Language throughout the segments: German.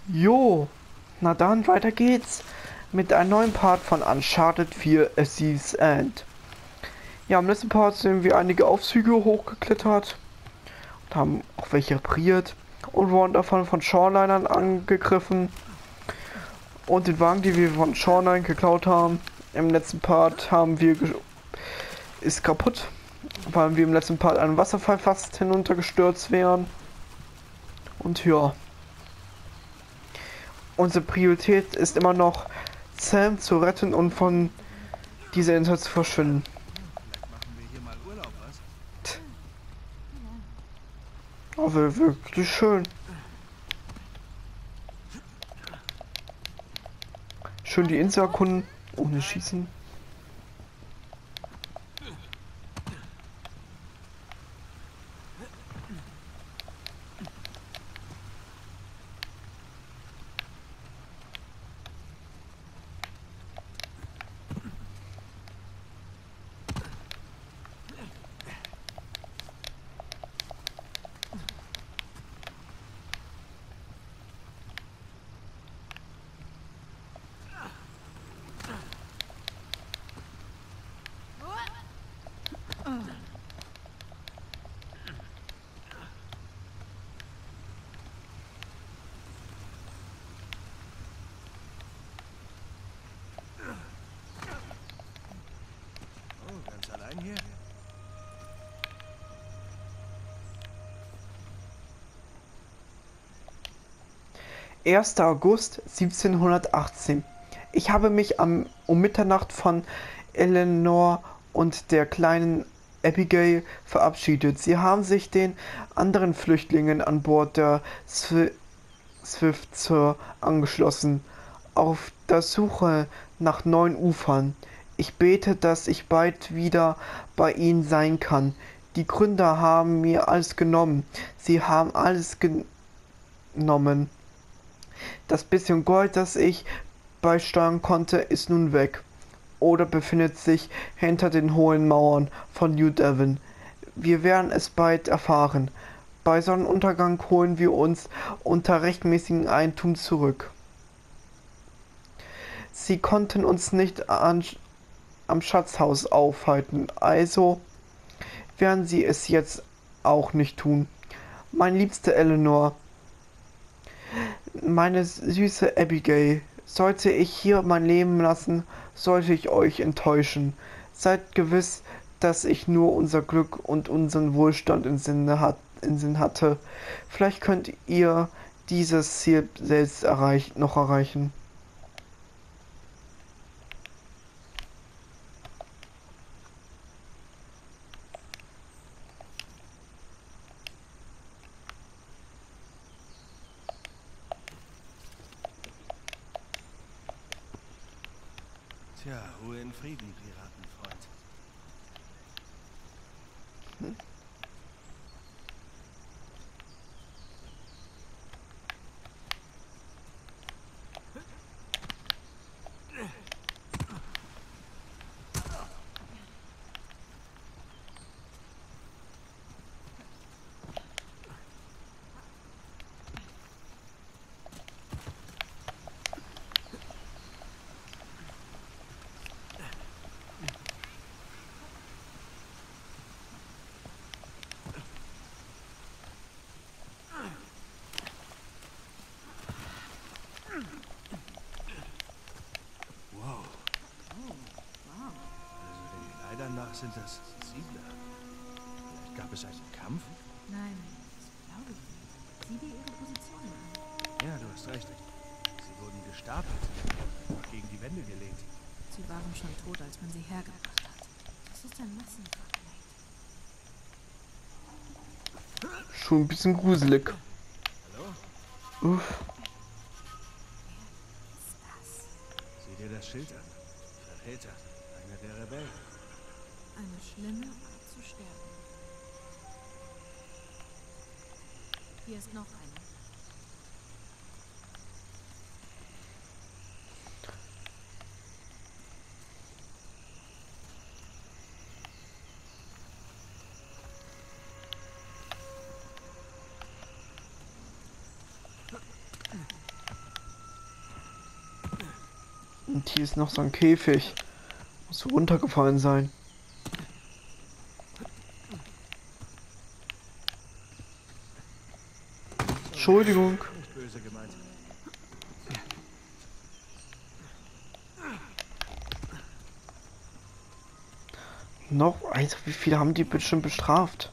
Jo, na dann, weiter geht's mit einem neuen Part von Uncharted 4 A Thief's End. Ja, im letzten Part sind wir einige Aufzüge hochgeklettert und haben auch welche repariert und wurden davon von Shorelinern angegriffen. Und den Wagen, den wir von Shoreline geklaut haben, im letzten Part ist kaputt, weil wir im letzten Part einen Wasserfall fast hinuntergestürzt wären. Und ja, unsere Priorität ist immer noch, Sam zu retten und von dieser Insel zu verschwinden. Vielleicht machen wir hier mal Urlaub, was? Aber wirklich schön. Schön die Insel erkunden, ohne Schießen. Oh, ganz allein hier? 1. August 1718. Ich habe mich um Mitternacht von Eleanor und der kleinen Abigail verabschiedet. Sie haben sich den anderen Flüchtlingen an Bord der Swiftsure angeschlossen, auf der Suche nach neuen Ufern. Ich bete, dass ich bald wieder bei ihnen sein kann. Die Gründer haben mir alles genommen. Sie haben alles genommen. Das bisschen Gold, das ich beisteuern konnte, ist nun weg oder befindet sich hinter den hohen Mauern von New Devon. Wir werden es bald erfahren. Bei Sonnenuntergang holen wir uns unter rechtmäßigem Eigentum zurück. Sie konnten uns nicht am Schatzhaus aufhalten, also werden sie es jetzt auch nicht tun. Meine liebste Eleanor, meine süße Abigail, sollte ich hier mein Leben lassen, sollte ich euch enttäuschen. Seid gewiss, dass ich nur unser Glück und unseren Wohlstand im Sinn hatte. Vielleicht könnt ihr dieses Ziel selbst noch erreichen. Tja, Ruhe in Frieden, Piratenfreund. Wow. Also den Kleidern nach sind das Siedler. Vielleicht gab es einen Kampf? Nein, das glaube ich nicht. Sieh dir ihre Position an. Ja, du hast recht. Sie wurden gestapelt, einfach gegen die Wände gelegt. Sie waren schon tot, als man sie hergebracht hat. Das ist ein Massengrab. Schon ein bisschen gruselig. Hallo? Uff. Wer ist das? Sieh dir das Schild an. Verräter, einer der Rebellen. Eine schlimme Art zu sterben. Hier ist noch einer. Und hier ist noch so ein Käfig. Muss so runtergefallen sein. Entschuldigung. Nicht böse gemeint. Noch? Also wie viele haben die bestimmt bestraft?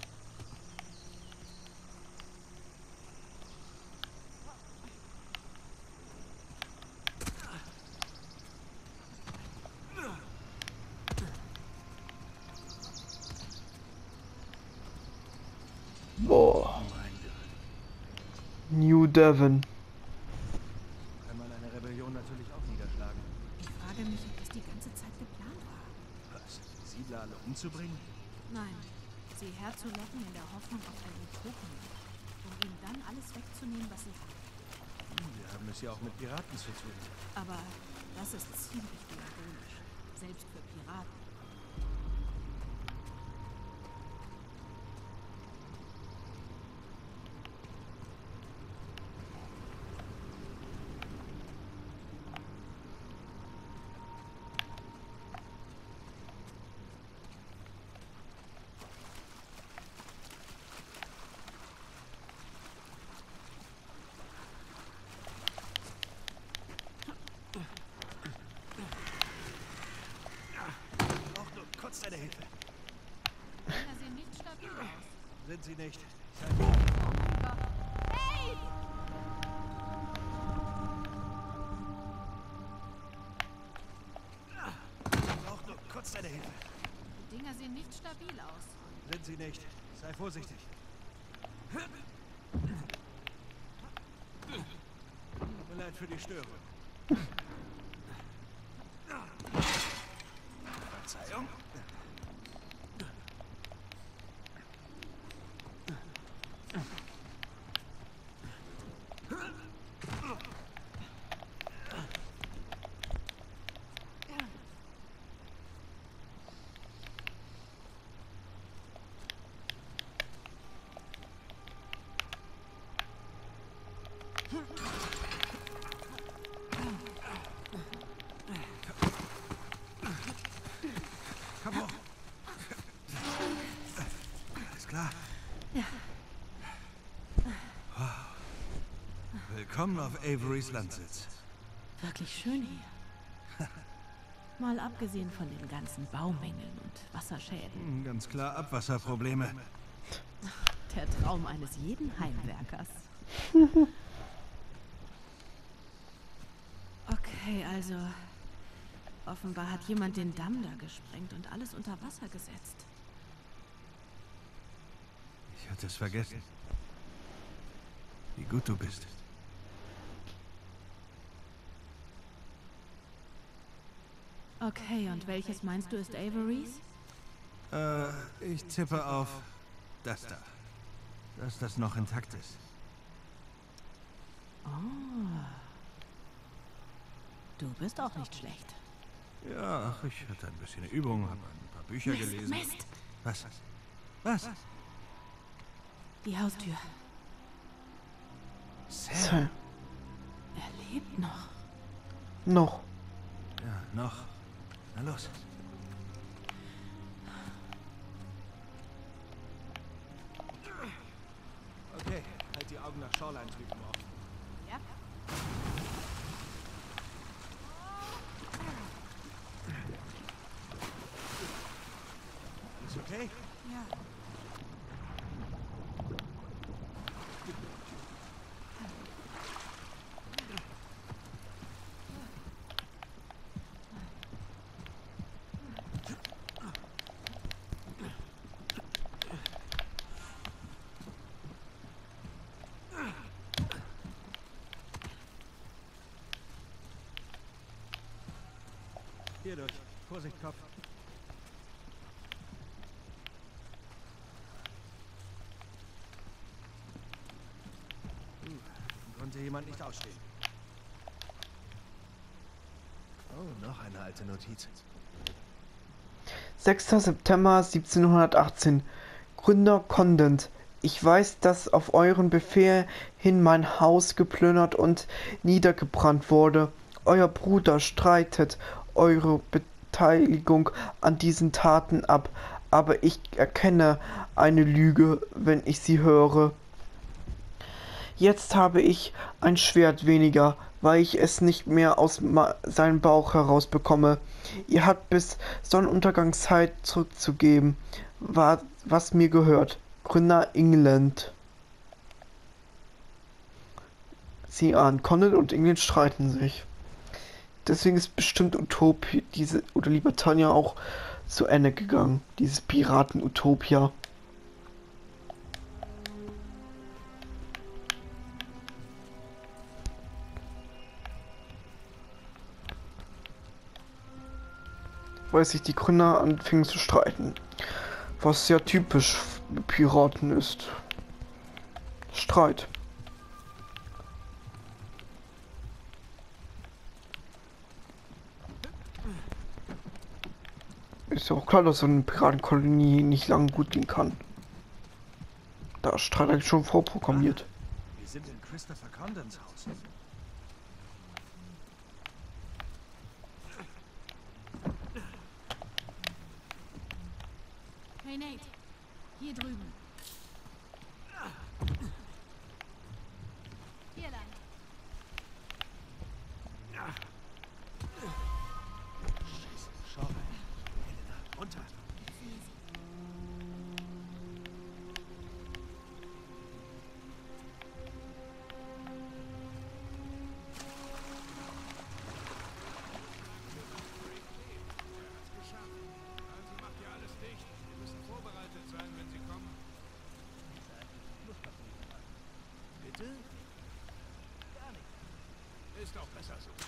Boah. New Devon. Kann man eine Rebellion natürlich auch niederschlagen. Ich frage mich, ob das die ganze Zeit geplant war. Was? Die Siedler alle umzubringen? Nein, sie herzulocken in der Hoffnung auf einen Token, um ihnen dann alles wegzunehmen, was sie haben. Wir haben es ja auch mit Piraten zu tun. Aber das ist ziemlich diabolisch, selbst für Piraten. Auch nur kurz deine Hilfe. Dinger sehen nicht stabil aus. Sind sie nicht? Oh mein Gott. Hey! Auch nur kurz deine Hilfe. Die Dinger sehen nicht stabil aus. Sind sie nicht? Sei vorsichtig. Tut mir leid für die Störung. Verzeihung. Komm hoch. Alles klar. Ja. Willkommen auf Averys Landsitz. Wirklich schön hier. Mal abgesehen von den ganzen Baumängeln und Wasserschäden. Ganz klar Abwasserprobleme. Der Traum eines jeden Heimwerkers. Okay, also offenbar hat jemand den Damm da gesprengt und alles unter Wasser gesetzt. Ich hatte es vergessen. Wie gut du bist. Okay, und welches meinst du ist Averys? Ich tippe auf das da. Dass das noch intakt ist. Oh. Du bist auch nicht schlecht. Ja, ach, ich hatte ein bisschen Übung, habe ein paar Bücher gelesen. Mist! Was? Was? Die Haustür. Sam. Er lebt noch. Noch. Ja, noch. Na los. Okay, halt die Augen nach Shoreline-Typen offen. Ja? Alles okay? Ja. Hier durch. Vorsicht, Kopf. Konnte jemand nicht ausstehen. Oh, noch eine alte Notiz. 6. September 1718. Gründer Condent. Ich weiß, dass auf euren Befehl hin mein Haus geplündert und niedergebrannt wurde. Euer Bruder streitet eure Beteiligung an diesen Taten ab, aber ich erkenne eine Lüge, wenn ich sie höre. Jetzt habe ich ein Schwert weniger, weil ich es nicht mehr aus seinem Bauch herausbekomme. Ihr habt bis Sonnenuntergangszeit zurückzugeben, was mir gehört. Gründer England. Sieh an, Conan und England streiten sich. Deswegen ist bestimmt Utopia, oder Libertania auch zu Ende gegangen. Dieses Piraten-Utopia. Weil sich die Gründer anfingen zu streiten. Was sehr typisch für Piraten ist. Streit. Ist ja auch klar, dass so eine Piratenkolonie nicht lange gut gehen kann. Da ist Streit eigentlich schon vorprogrammiert. Wir sind in Christopher Condons Haus. Hey Nate, hier drüben. Hier lang. Scheiße, schau mal. Helena, runter. Bitte? Gar nicht. Ist auch besser so.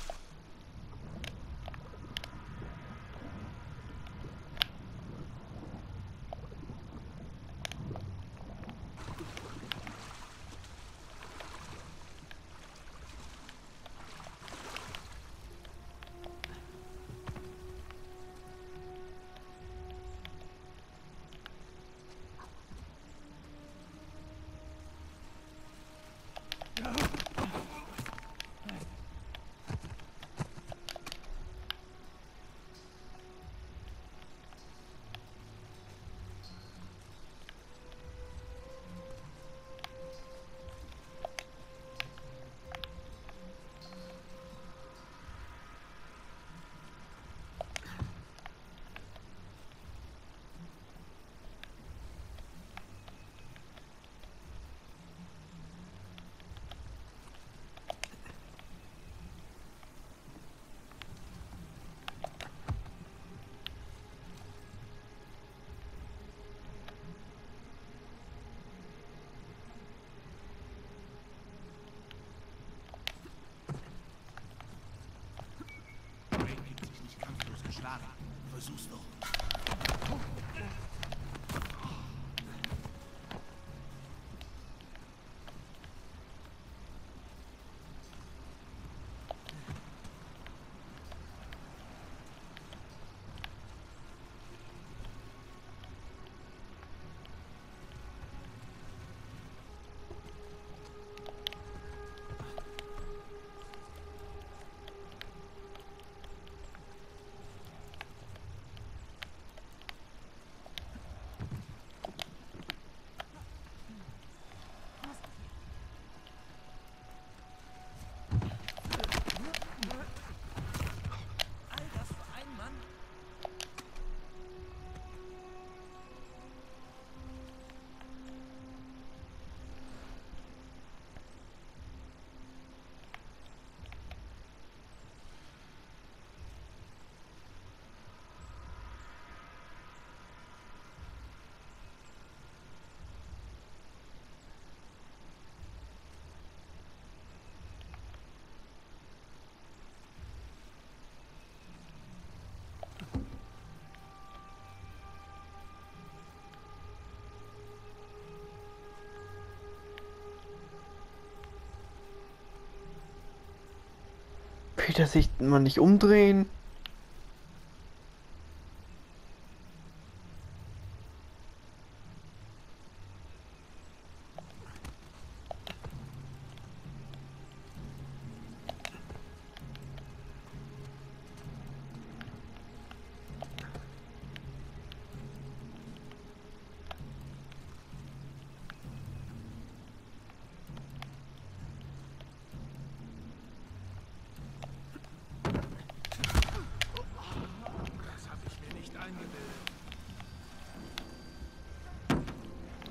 Versuch's doch. Peter sich mal nicht umdrehen.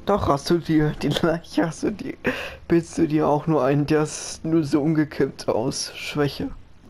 Doch, hast du dir die Leiche, bildest du dir auch nur ein, der ist nur so umgekippt aus Schwäche.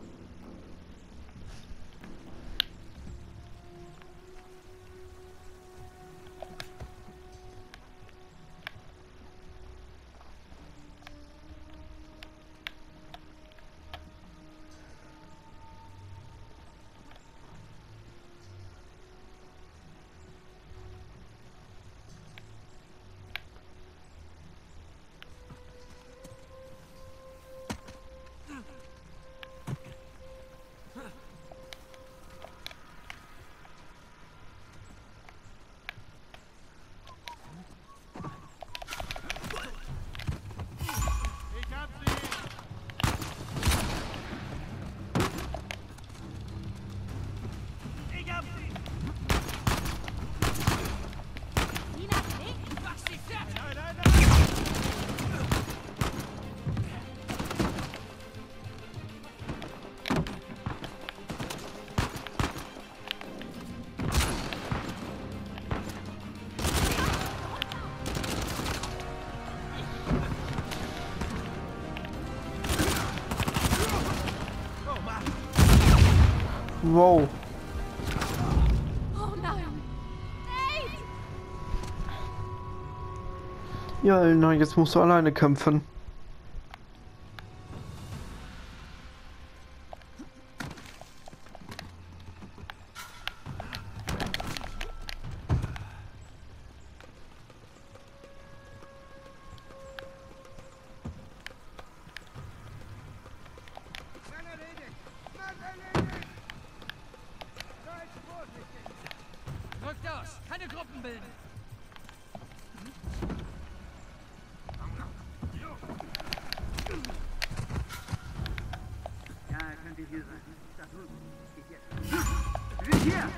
Wow. Oh nein! Nate! Ja, Elena, jetzt musst du alleine kämpfen. Rückt aus! Keine Gruppen bilden! Ja, könnte hier sein. Da drüben. Geht jetzt. Wir sind hier!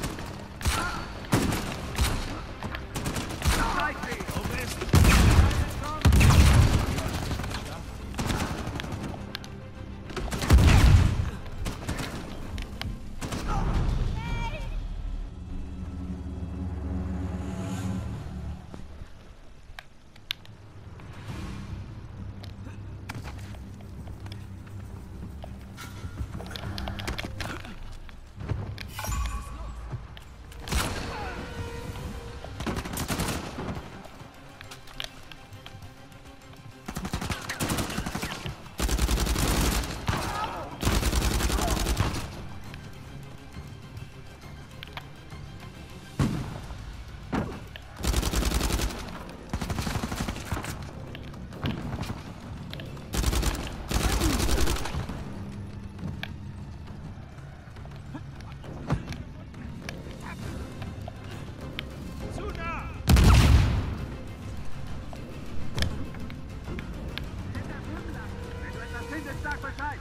Sag Bescheid!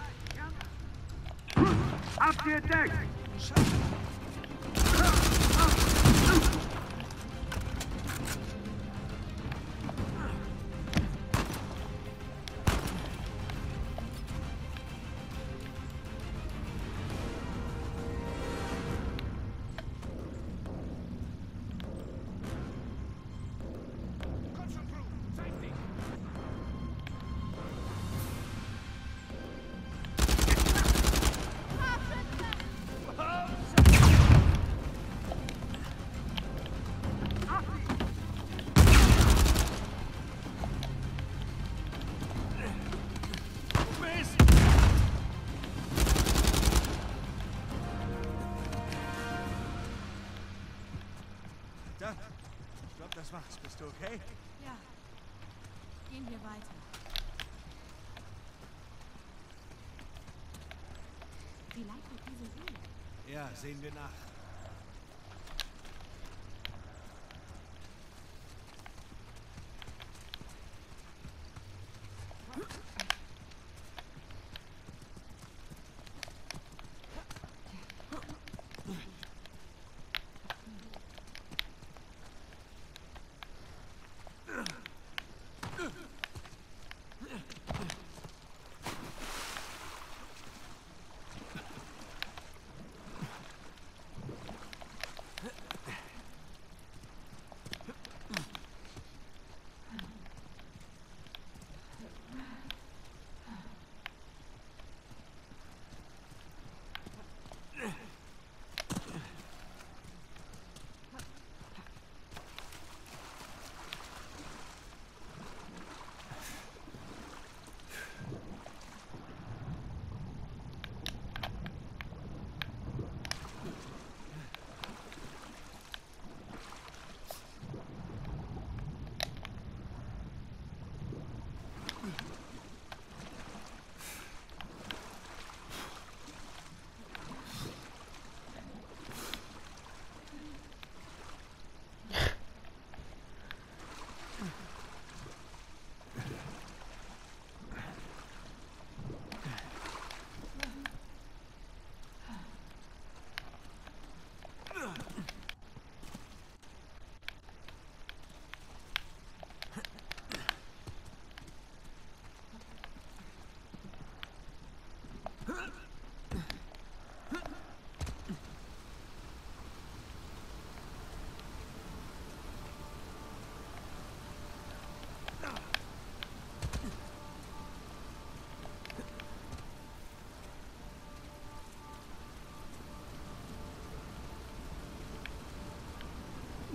Abgedeckt! Ich glaube, das war's. Bist du okay? Ja. Gehen wir weiter. Vielleicht durch diese Höhle. Ja, sehen wir nach.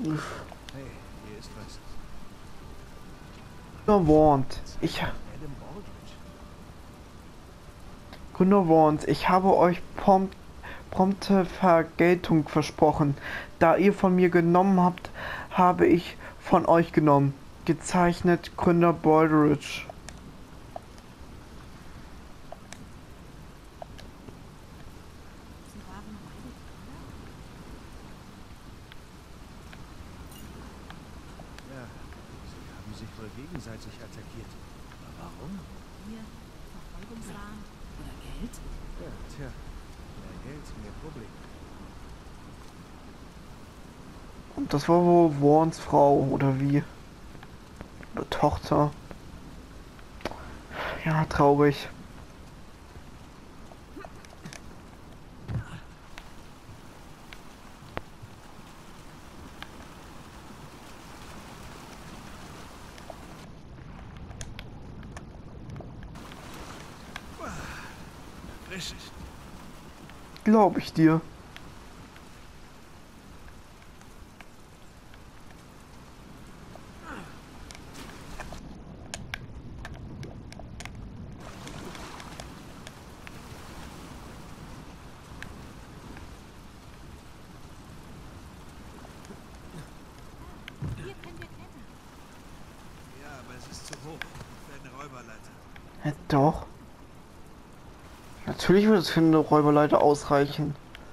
Hey, hier ist was. Grüner Warnt. Adam Aldrich. Grüner Warnt, ich habe euch prompte Vergeltung versprochen. Da ihr von mir genommen habt, habe ich von euch genommen. Gezeichnet Gründer Baldridge. Sie waren beide Brüder? Ja, sie haben sich wohl gegenseitig attackiert. Aber warum? Hier, Verfolgungswahn oder Geld? Ja, tja. Mehr Geld, mehr Problem. Und das war wohl Warns Frau, oder wie? Oder Tochter. Ja, traurig. Erfrischend. Glaube ich dir. Hier können wir klettern. Ja, aber es ist zu hoch. Für eine Räuberleiter. Ja, doch. Natürlich wird es für eine Räuberleiter ausreichen.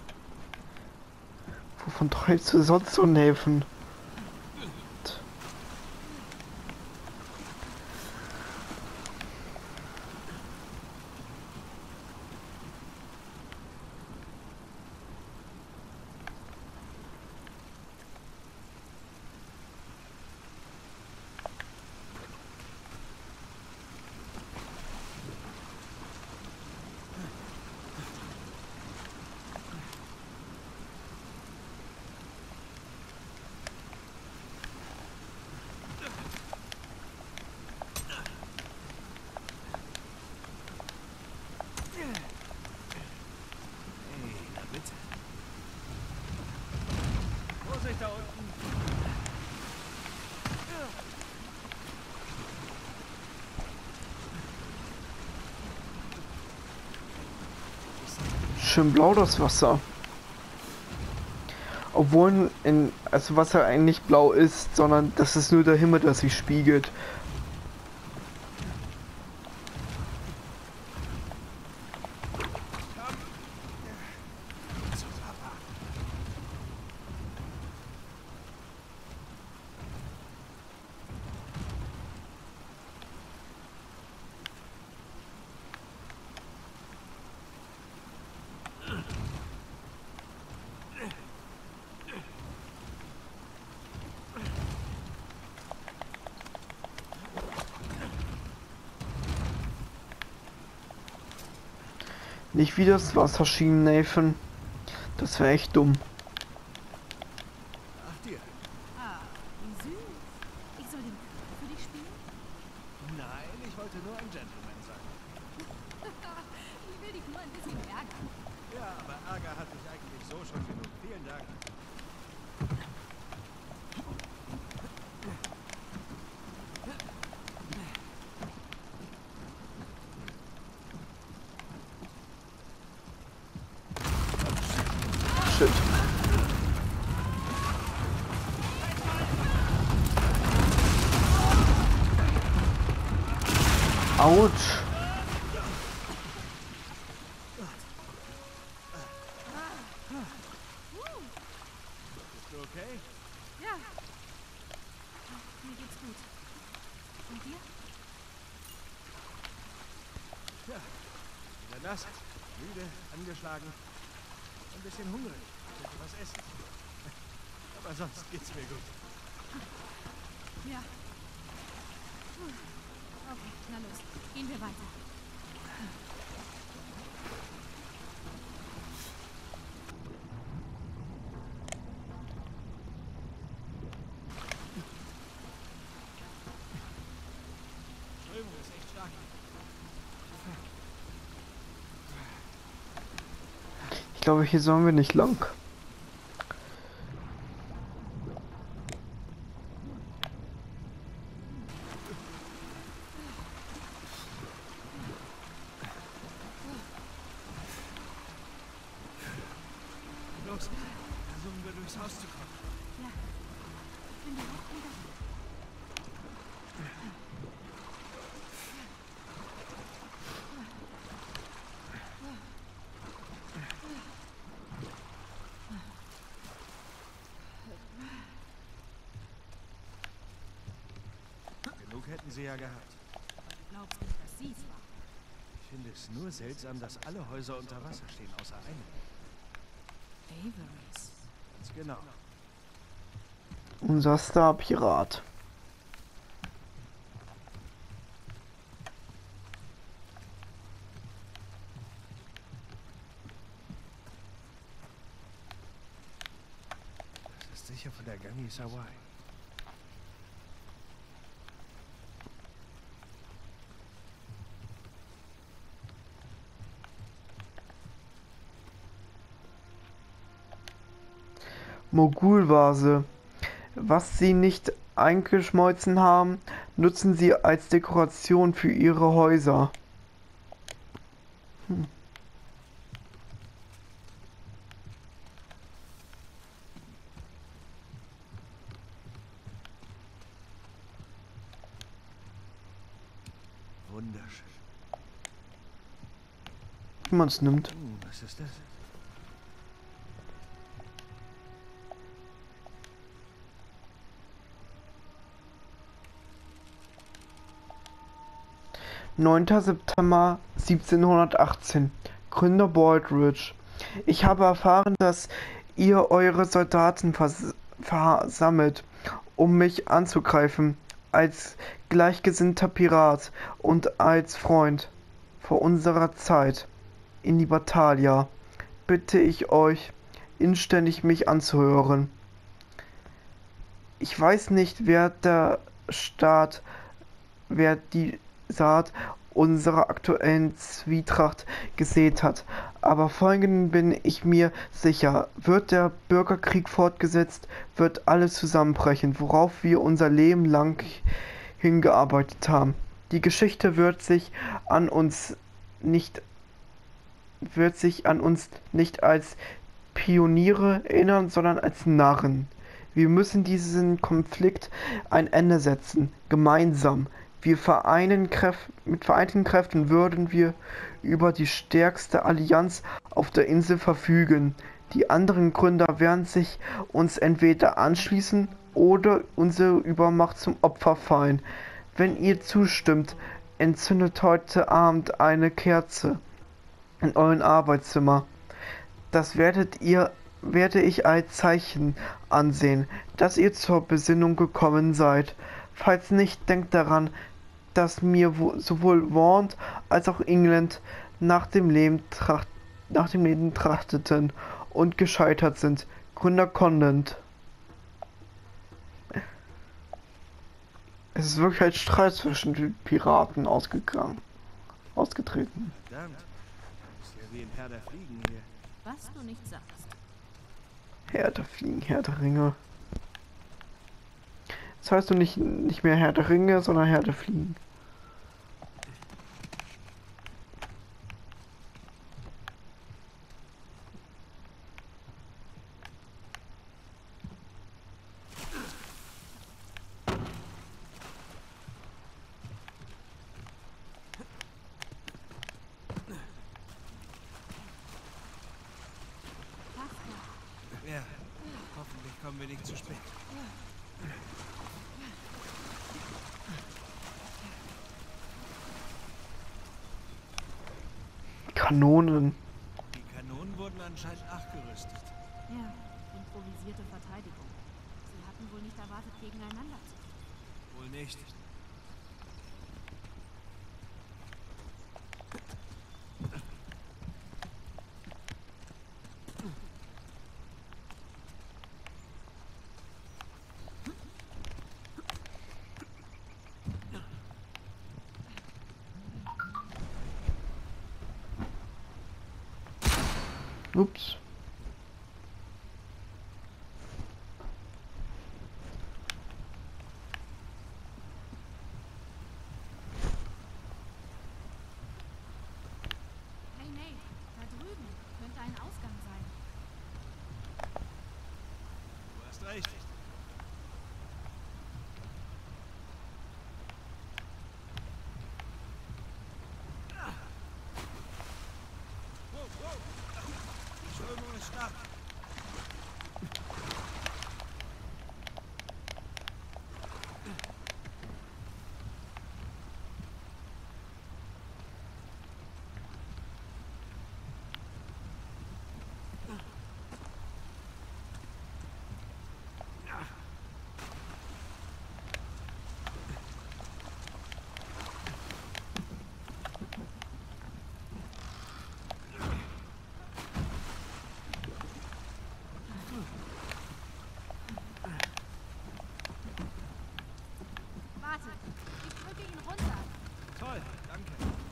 Wovon träumst du sonst so Häfen? Hey, na bitte. Vorsicht da unten. Schön blau das Wasser. Obwohl also Wasser eigentlich blau ist, sondern das ist nur der Himmel, der sich spiegelt. Nicht wie das Wasser schienen, Nathan. Das wäre echt dumm. Ach dir. Ah, wie süß. Ich soll den König für dich spielen? Nein, ich wollte nur ein Gentleman sein. Ich will dich nur ein bisschen ärgern. Ja, aber Ärger hatte ich eigentlich so schon genug. Vielen Dank. Shit. Autsch. Bist du okay? Ja. Mir geht's gut. Und dir? Ja. Wieder nass, müde, angeschlagen. Ein bisschen hungrig. Ich könnte was essen. Aber sonst geht's mir gut. Ja. Okay, na los. Gehen wir weiter. Strömung ist echt stark. Ich glaube, hier sollen wir nicht lang. das Haus zu kommen. Ja, ich bin direkt hinter dir. Genug hätten sie ja gehabt. Du glaubst nicht, dass sie es war. Ich finde es nur seltsam, dass alle Häuser unter Wasser stehen, außer einem. Avery's. Ganz genau. Unser Star-Pirat. Das ist sicher von der Gangi Sawai. Mogulvase. Was sie nicht eingeschmolzen haben, nutzen sie als Dekoration für ihre Häuser. Wunderschön. Wie man es nimmt. Was ist das? September 1718. Gründer Baldridge. Ich habe erfahren, dass ihr eure Soldaten versammelt, um mich anzugreifen. Als gleichgesinnter Pirat und als Freund vor unserer Zeit in die Battalia bitte ich euch inständig mich anzuhören. Ich weiß nicht, wer die Saat unserer aktuellen Zwietracht gesät hat, aber folgenden bin ich mir sicher: Wird der Bürgerkrieg fortgesetzt, wird alles zusammenbrechen, worauf wir unser Leben lang hingearbeitet haben. Die Geschichte wird sich an uns nicht als Pioniere erinnern, sondern als Narren. Wir müssen diesen Konflikt ein Ende setzen, gemeinsam. Mit vereinten Kräften würden wir über die stärkste Allianz auf der Insel verfügen. Die anderen Gründer werden sich uns entweder anschließen oder unsere Übermacht zum Opfer fallen. Wenn ihr zustimmt, entzündet heute Abend eine Kerze in eurem Arbeitszimmer. Das werde ich als Zeichen ansehen, dass ihr zur Besinnung gekommen seid. Falls nicht, denkt daran, dass mir sowohl Wand als auch England nach dem Leben trachteten und gescheitert sind. Gründer Condent. Es ist wirklich ein Streit zwischen den Piraten ausgetreten. Verdammt. Ist ja wie im Herr der Fliegen hier. Was du nicht sagst. Herr der Fliegen, Herr der Ringe. Das heißt du nicht mehr Herr der Ringe, sondern Herr der Fliegen. Ja, hoffentlich kommen wir nicht zu spät. Kanonen. Die Kanonen wurden anscheinend nachgerüstet. Ja, improvisierte Verteidigung. Sie hatten wohl nicht erwartet, gegeneinander zu kämpfen. Wohl nicht. Ups. Hey Nate, da drüben könnte ein Ausgang sein. recht. Wow, wow. Die Strömung ist stark. Warte, ich drücke ihn runter. Toll, danke.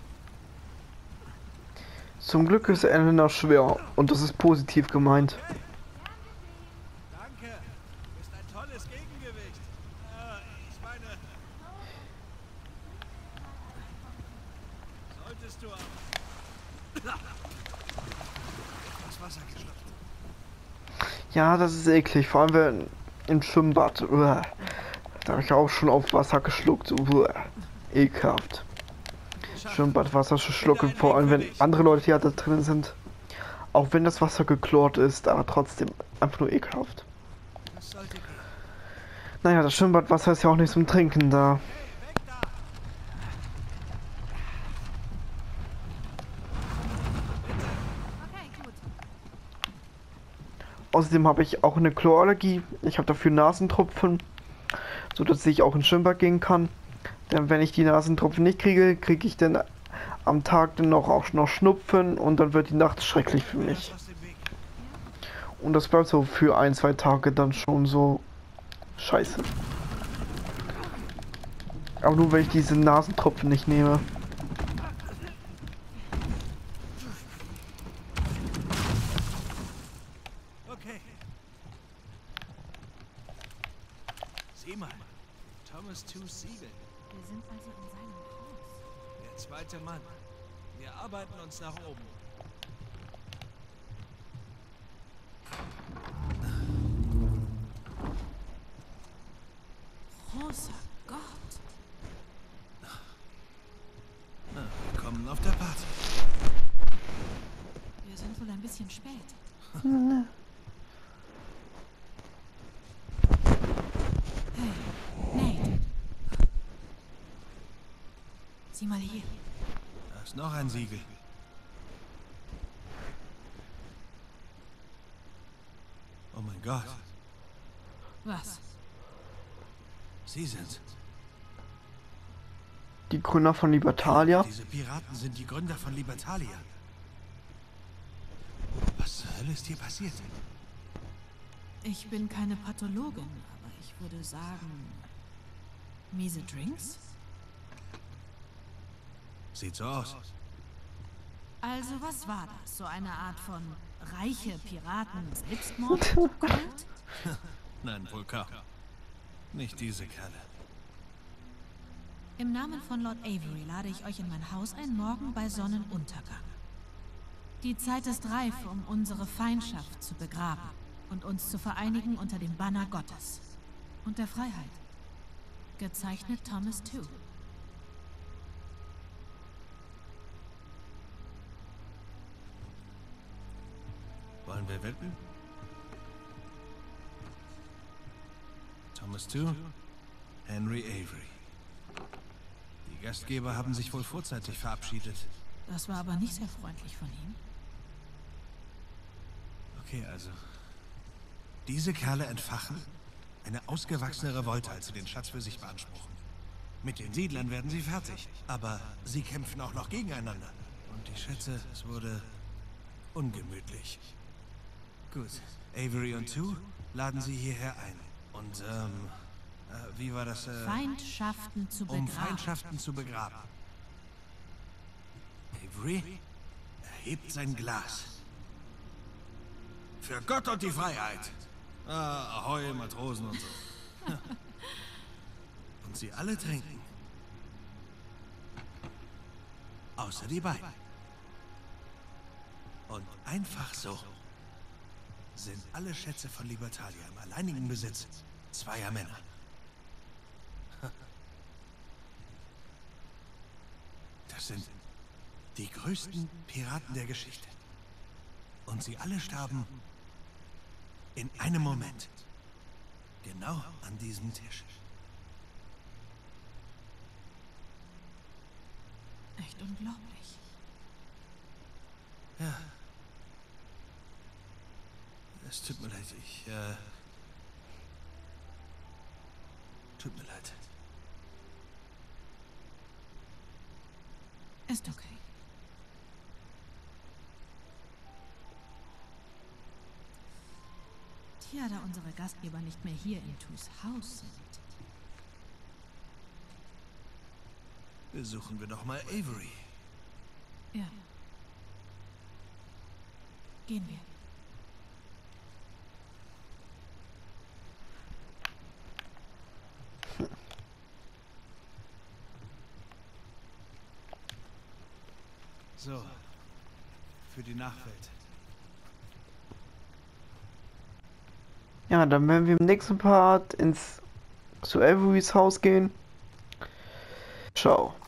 Zum Glück ist Elena schwer und das ist positiv gemeint. Danke. Du bist ein tolles Gegengewicht. Ich meine... Solltest du auch... Das Wasser geschluckt. Ja, das ist eklig, vor allem wenn im Schwimmbad. Uah. Da habe ich auch schon auf Wasser geschluckt. Uah. Ekelhaft. Schwimmbadwasser schlucken, vor allem wenn andere Leute ja da drin sind. Auch wenn das Wasser geklort ist, aber trotzdem einfach nur ekelhaft. Das sollte gehen. Naja, das Schwimmbadwasser ist ja auch nicht zum Trinken da. Hey, weg da! Okay, gut. Außerdem habe ich auch eine Chlorallergie. Ich habe dafür Nasentropfen, so dass ich auch ins Schwimmbad gehen kann. Denn wenn ich die Nasentropfen nicht kriege, kriege ich dann am Tag dann auch noch Schnupfen und dann wird die Nacht schrecklich für mich. Aus dem Weg. Und das bleibt so für 1-2 Tage dann schon so scheiße. Aber nur wenn ich diese Nasentropfen nicht nehme. Okay. Sieh mal. Thomas Two Siegel. Wir sind also in seinem Haus. Der zweite Mann. Wir arbeiten uns nach oben. Großer Gott. Willkommen auf der Party. Wir sind wohl ein bisschen spät. Hey, Nate. Sieh mal hier. Da ist noch ein Siegel. Oh mein Gott. Was? Sie sind's. Die Gründer von Libertalia. Diese Piraten sind die Gründer von Libertalia. Was zur Hölle ist hier passiert? Ich bin keine Pathologin, aber ich würde sagen... Miese Drinks? Sieht so aus. Also was war das? So eine Art von reiche Piraten-Selbstmord? Kult? Nein, wohl kaum. Nicht diese Kerle. Im Namen von Lord Avery lade ich euch in mein Haus ein Morgen bei Sonnenuntergang. Die Zeit ist reif, um unsere Feindschaft zu begraben und uns zu vereinigen unter dem Banner Gottes und der Freiheit. Gezeichnet Thomas Two. Wollen wir wetten? Thomas Two, Henry Avery. Die Gastgeber haben sich wohl vorzeitig verabschiedet. Das war aber nicht sehr freundlich von ihm. Okay, also. Diese Kerle entfachen eine ausgewachsene Revolte, als sie den Schatz für sich beanspruchen. Mit den Siedlern werden sie fertig. Aber sie kämpfen auch noch gegeneinander. Und ich schätze, es wurde ungemütlich. Gut. Avery und Two laden sie hierher ein. Und, wie war das, Feindschaften zu begraben. um Feindschaften zu begraben. Avery erhebt sein Glas. Für Gott und die Freiheit. Ahoi, Matrosen und so. Und sie alle trinken. Außer die beiden. Und einfach so sind alle Schätze von Libertalia im alleinigen Besitz zweier Männer. Das sind die größten Piraten der Geschichte. Und sie alle starben in einem Moment. Genau an diesem Tisch. Echt unglaublich. Ja. Es tut mir leid, tut mir leid. Ist okay. Tja, da unsere Gastgeber nicht mehr hier in Tus Haus sind. Besuchen wir doch mal Avery. Ja. Gehen wir. So, für die Nachwelt. Ja, dann werden wir im nächsten Part zu Averys Haus gehen. Ciao.